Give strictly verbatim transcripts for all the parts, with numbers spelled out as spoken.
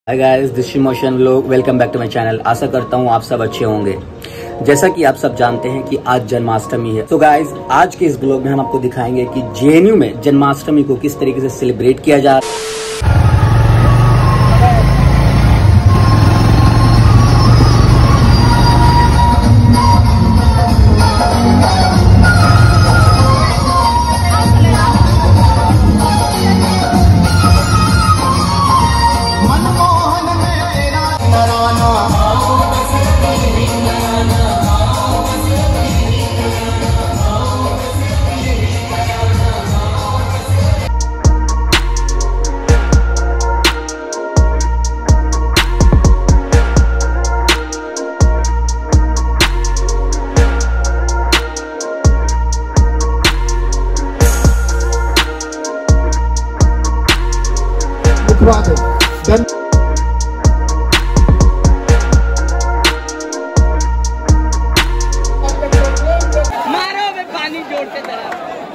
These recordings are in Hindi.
Hi guys, this is motion vlog. Welcome back to my channel. आशा करता हूँ आप सब अच्छे होंगे। जैसा कि आप सब जानते हैं कि आज जन्माष्टमी है। तो गाइस, आज के इस ब्लॉग में हम आपको दिखाएंगे कि जेएनयू में जन्माष्टमी को किस तरीके से सेलिब्रेट किया जा रहा है। Then मारो में पानी जोड़ के जरा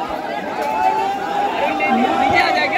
नीचे आ जाएगा।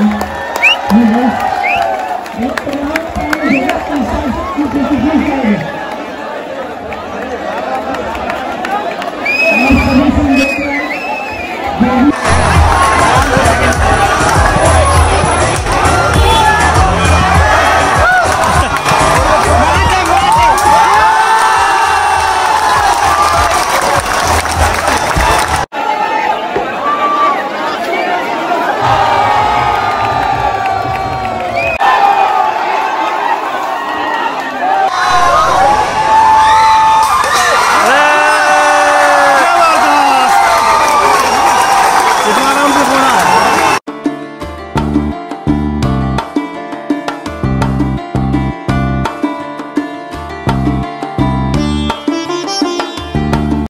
Thank you.